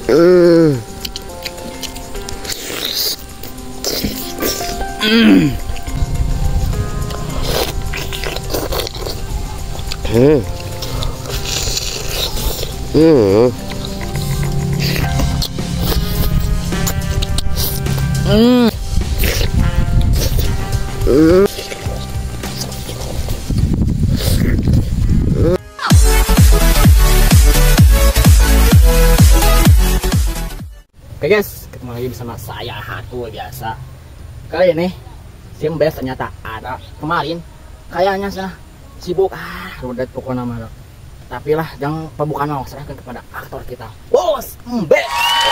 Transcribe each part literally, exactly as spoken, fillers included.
Hmm. Hmm. Hmm. Hmm. Hmm. Hmm. Oke guys, ketemu lagi bersama saya Hatul biasa. Kali ini si Mbes ternyata ada. Kemarin kayaknya sana sibuk ah udah pokoknya malah. Tapi lah jangan pembukaan mau serahkan kepada aktor kita, Bos Mbes.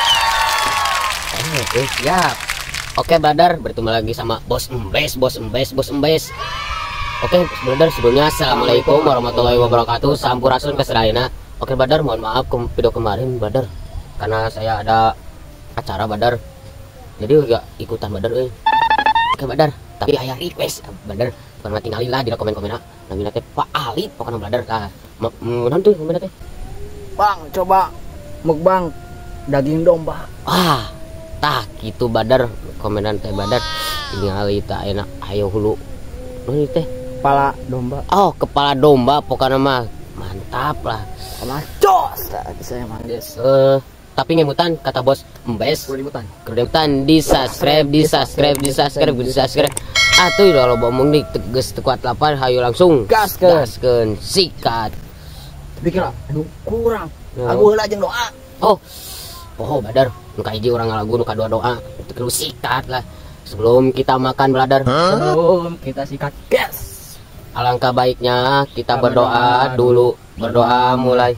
Oke siap. Oke Badar, bertemu lagi sama Bos Mbes, Bos Mbes, Bos Mbes. Oke Badar, sebelumnya assalamualaikum warahmatullahi wabarakatuh. Sampurasun kesedayana. Oke Badar, mohon maaf ke video kemarin Badar, karena saya ada acara Badar, jadi gak ikutan Badar. Eh. Oke Badar, tapi ayah request Badar, karena tinggalilah di komen komennya. Nabi nate Pak Ali, pokoknya Badar lah. Mudah tuh komennya teh. Bang, coba mukbang daging domba. Wah, tah gitu Badar, komenan teh Badar. Tingali tak enak, ayo hulu. Ini teh Kepala domba. Oh, kepala domba pokoknya mah mantap lah. Sama jos tadi saya mah guys. Eh, tapi ngemutan kata Bos Mbes. Kulimutan. Kemudian di subscribe, di subscribe, di subscribe, di subscribe. Atuh udah lo ngomong di tegas tekuat lapar, hayu langsung Gaskeun. gaskeun sikat. Tapi kira aduh kurang. Ya. Aku heula jeung doa. Oh, oh Badar, nuka hiji orang ngalagu nuka dua doa, itu kudu sikat lah. Sebelum kita makan Badar, Sebelum kita sikat gas. alangkah baiknya kita berdoa dulu. Berdoa mulai.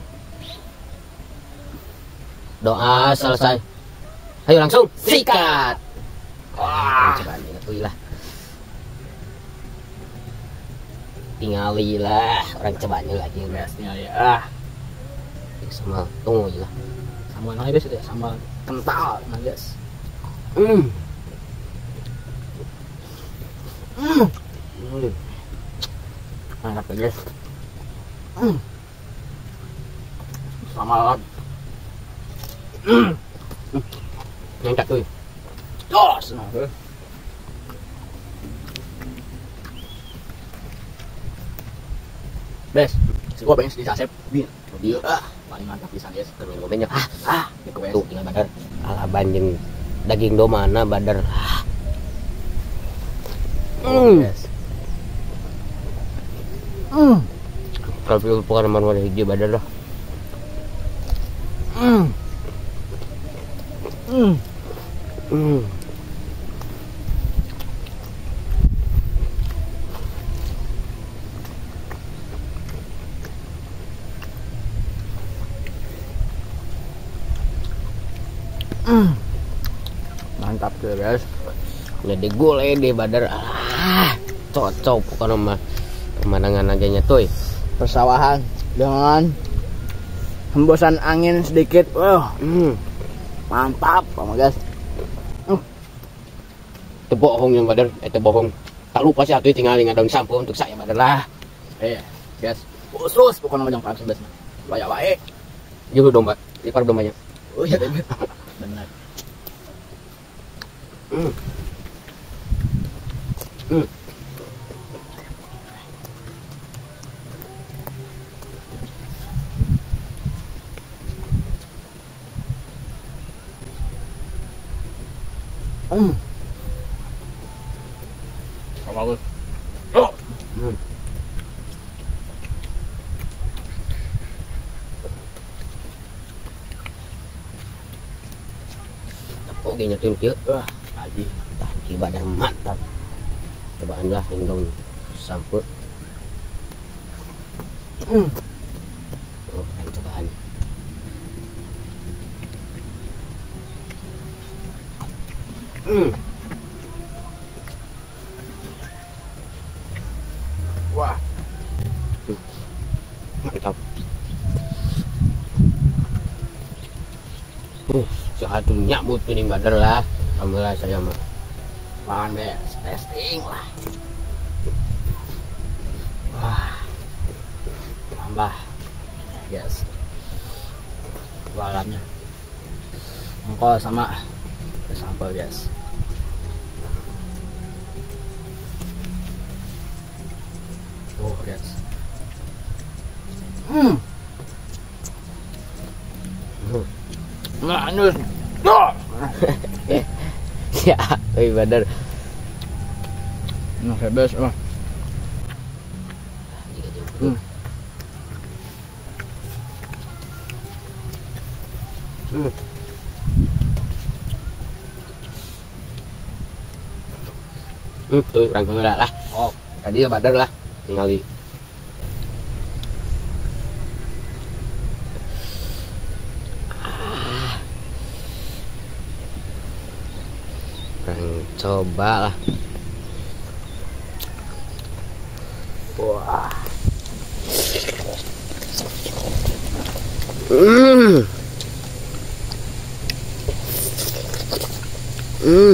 Doa selesai. Ayo langsung sikat. Wah, coba ini lah. Tingalilah orang cobanya lagi Gasnya ya. Ah, sama tunggu lah. sambal nah guys ya, sambal kental nah guys. Hmm. Hmm. Hmm. Mantap ya, guys. Hmm. Sambal. Hmm. Ngangkat tuh. Jos. Nah, guys. Bes, si gua pengen di sasep. Bin. Dia Ah, paling mantap pisan guys. terus ngomongnya ah Ah, di kue. tuh tinggal Badar. Ala banjeng daging domana Badar. Ah. Hmm. Yes. Hmm. Kalau bukan nomor warna hijau Badar lah. Hmm. Hmm. Hmm. Hmm. Mantap tuh guys. Jadi gule deh Badar. Ah, cocok pokoknya mah pemandangan agaknya tuh. Persawahan dengan hembusan angin sedikit. Wah, Hmm. mantap sama guys. Itu bohong yang Badar, itu bohong. Tak lupa sih atuh tinggal dengan daun sampo untuk saya Badar lah. Eh, guys. Khusus pokoknya majang parang sebelas. Baik baik. Juga domba, ipar dombanya. Oh iya benar. Benar. Hmm. Hmm. Hmm. Bagus. Oh. Hmm. Oke nyetin kieu. Wah, lagi. Tadi Badar mantap. Cobaan lah yang daun sampo. Hmm. Oh, kan cobaan. Hmm. Wah, Mantap. Uh, satu nyambut ini Badar lah. Alhamdulillah saya mah. makan guys, testing lah. Wah, tambah, yes, jualannya. Engkol sama sambal guys. Oh guys. Hmm. Nah, anjir. Oh. Ya, wih Badar. Nah, bebas oh. Hmm. Hmm. Hmm, tuh rangkul lah lah. Oh, Tadi ya Badar lah. Tinggal di Orang coba lah. wah. Hmm. Hmm.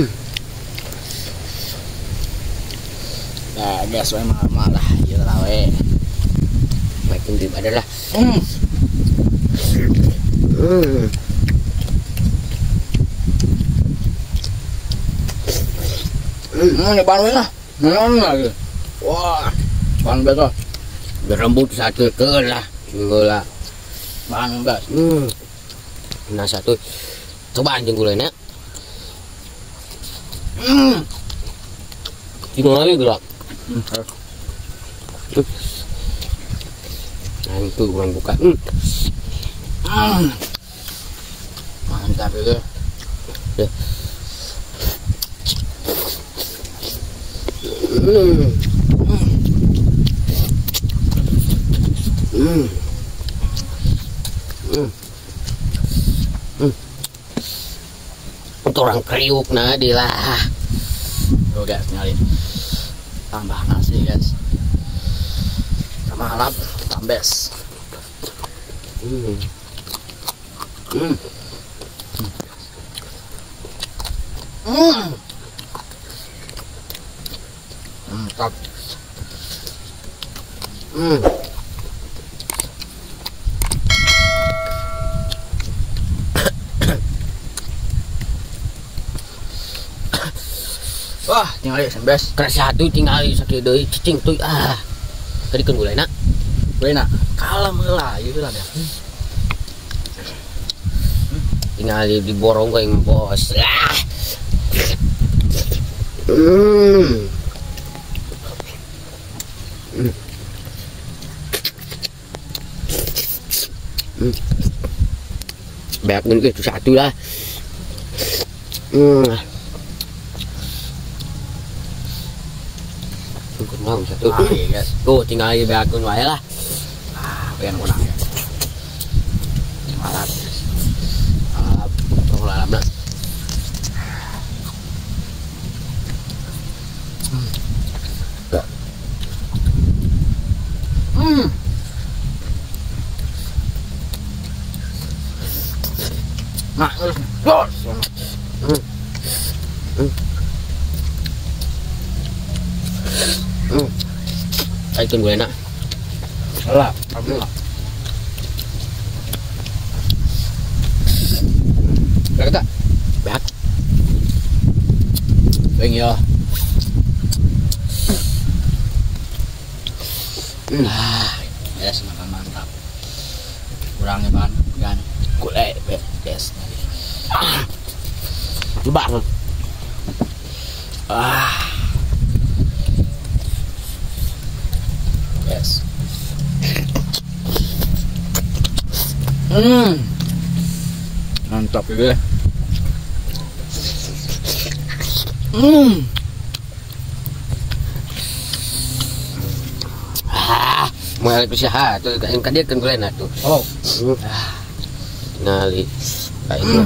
Nah, guys, we mah lah, ieu lah we. Makin di Badar lah. Hmm. Hmm. Hmm, ini bahan we lah. Nah, lagi. Wah, bahan betul. Berembut satu ke lah. Tunggu lah. Bahan bebas. Hmm. Nah satu. Coba anjing gulanya. Hmm. Tinggal lagi gelap. Hmm. Nah itu orang buka. Hmm. Hmm. Mantap itu. Ya. Hmm. Hmm. Hmm. Hmm. Untuk orang kriuk nah lah. Tuh guys, nyalin. Tambah nasi guys. Sama halap, tambes. Hmm. Hmm. Hmm. Mantap. Hmm. Wah, tinggal ya sembes. Keras satu tinggal sakit deui cicing tuh ah. Tadi kan gulena. Gue nak kalem lah, itu lah deh. Tinggal di borong yang bos lah. Hmm. Hmm. Hmm. Banyak itu satu lah. Hmm. Tunggu mau satu. Ah, iya guys. Tuh tinggal di banyak wae lah. Ah, pengen kurang ya. Malap. Malap. Tunggu lah lah. Hmm. Nah, terus. Hmm. Hmm. Hmm. Ay kan gue enak. Lah, alhamdulillah. Berapa tak? Banyak. Beng ya. Ah, Yes, makan mantap. Kurangnya bahan gan. Gulai, yes. coba. Ah. Yes. Hmm. Mantap juga. Hmm. Ah, mau alih usaha tuh kan kan dia kan gue enak tuh. Oh. Ah, ngali kayak itu.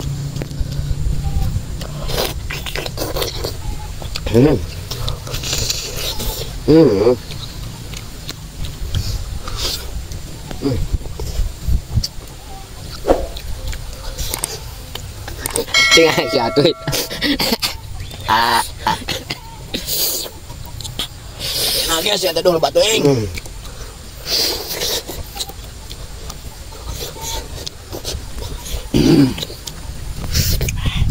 Hmm. Hmm. Tinggal satu. Ah, ah. Nah, guys, ya dulu batu ing. Hmm.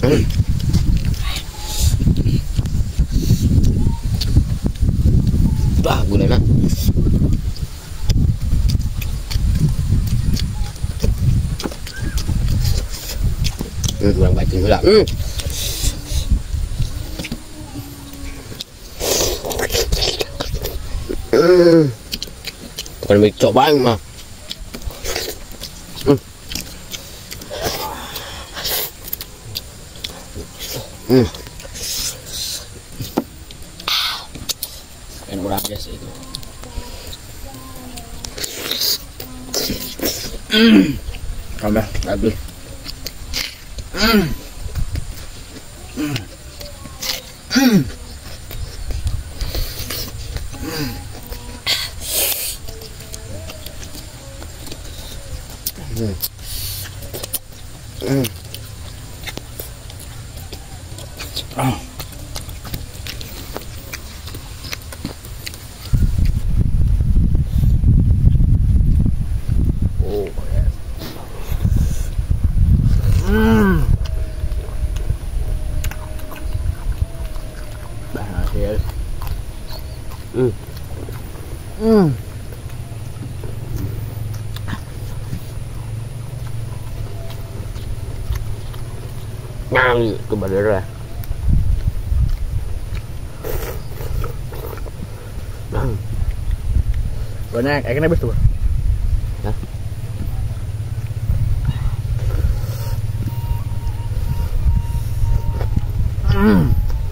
Wah, gulana. Hmm, kurang bacin gula. Hmm. Hmm. Bukan mau cobain mah. Hmm. Hmm. Yang murah biasa itu. Hmm. Tambah lagi. Hmm. Hmm. Hmm. Hmm. Hmm. Oh. Oh, yes. Hmm. Berhasil. Hmm. Hmm. Ngang itu badara. Nang. Banyak, akhirnya habis tuh. Hah? Hmm.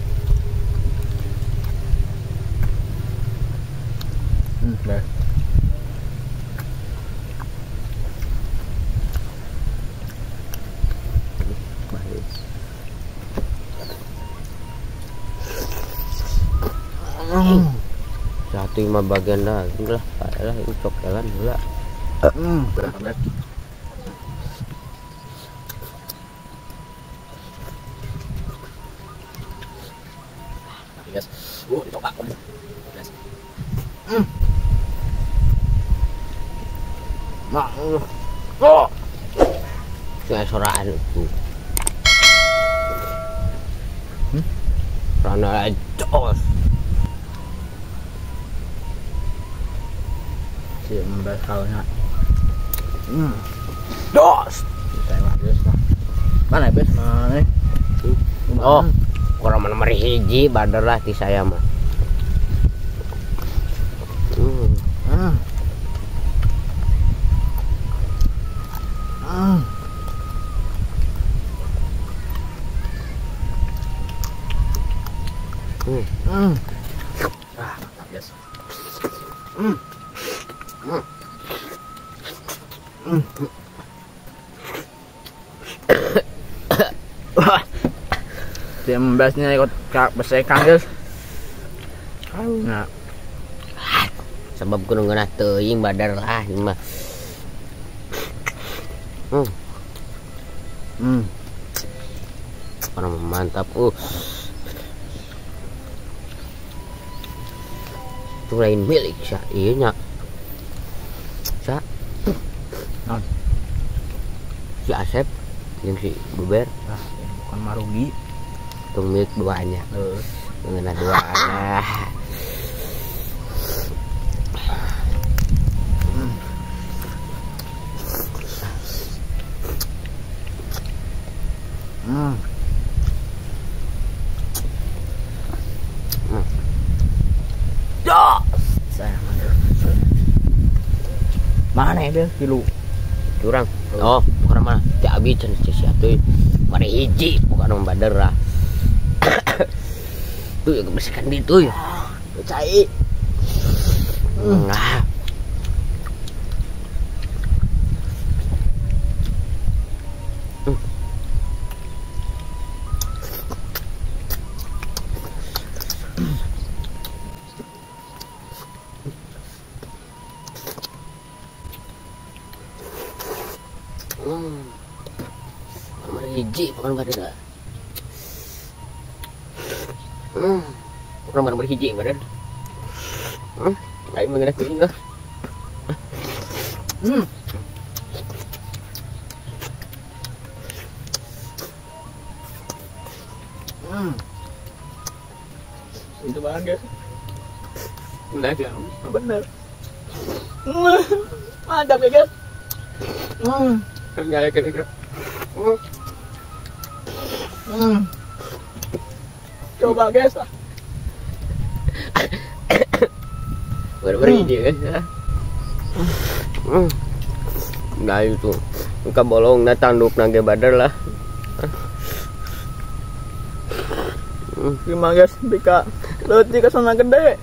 Hmm, dah. Hmm. Satu lima bagian daging lah, lah itu cokelan gula. Hmm, berat. Guys, uh, dicoba. Guys. Hmm. Nah, oh, Kayak soraan itu. Hmm? Rana jos. si mbak kalnya. Hmm. Dos. Saya mah bes mah. Mana bes mana? Oh, kurang mana mari hiji badar lah ti saya mah. Hmm. Hmm. Hmm. Hmm. Hmm. Ah, mantap guys. Hmm. Hmm. Hmm. Wah. Si mbasnya ikut kak besekang guys. Nah, Sebab gunung geunah teuing badar lah ieu mah. Hmm. hmm. Kurang mantap. Uh. Itu lain milik sia ieu nya. Sa. Naon? Si Asep jeung si Buber Ah, bukan marugi. itu milik duanya. Heeh. Mengenai duanya. Hmm. Hmm. Ya. Saya mana ya dia kilo? Curang. Oh, bukan mana? Cak abi can sia teh. Mari hiji bukan orang badar lah. Tuh ya kebersihan di tuh ya. Cai. Nah. Hmm. Mari hiji bukan badar. Hmm. Bukan mana berhiji badar. Hmm. Lain mengenai kuing lah. Hmm. Hmm. Itu banget guys. Benar ya, benar. Hmm. Mantap ya guys. Hmm. Enggak kira-kira. Hmm. Hmm. Coba guys. Beri-beri dia guys ya. Hmm. Nah itu muka bolong na tanduk nage badar lah. Gimana guys, bika leutik ke sana gede.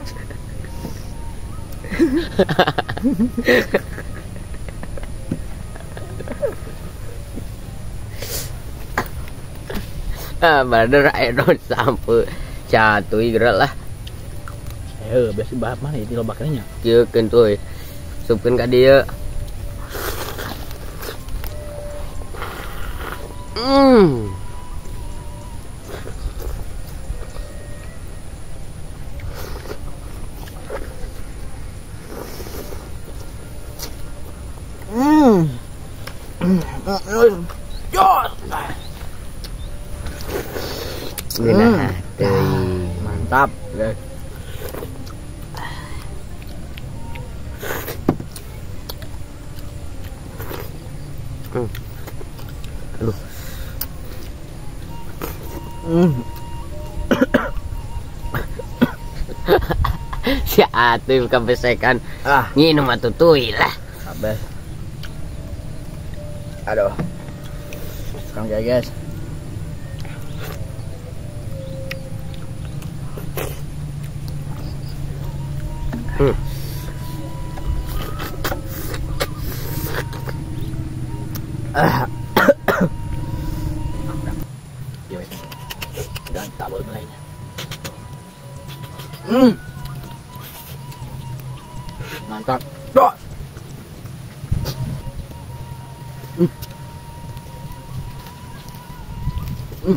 Ah badar ayo dong sampai catuy gerak lah. Eh, biasa bahap mana itu lo bakarnya? Kieu keun tuh. Supkeun ka dieu. Hmm. Hmm. Jos. Nah, mantap, guys. Hmm. Aduh. Hmm. Si atuh kebesekan. Ah, Nginum atuh teuy lah. habis. Aduh. Sekarang kayak guys. Hmm. Ah. Dan tak boleh lainnya. Hmm. Mantap. Dot. Hmm. Hmm.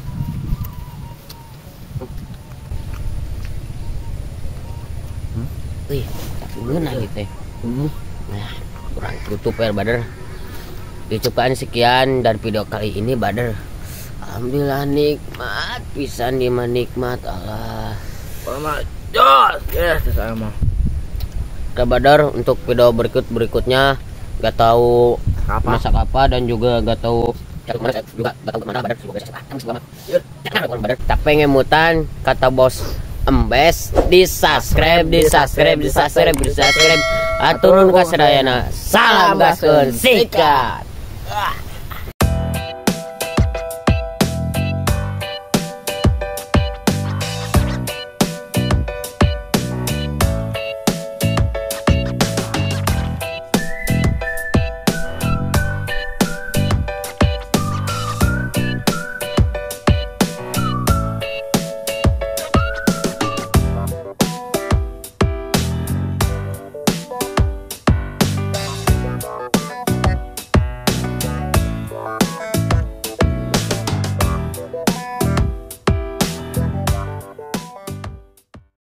Wih, bener gitu ya. Hmm. Nah, kurang tutup ya badar. Dicukupkan sekian dari video kali ini badar. Alhamdulillah nikmat pisan di nikmat Allah. Selamat jos. Yes, saya mah. Oke badar, untuk video berikut berikutnya gak tahu Apa? masak apa dan juga gak tahu juga gak tahu kemana badar. Semoga sukses. Badar capek ngemutan kata bos Embes, di subscribe, di subscribe, di subscribe, di subscribe. Aturun kasadayana. Salam gaskeun sikat.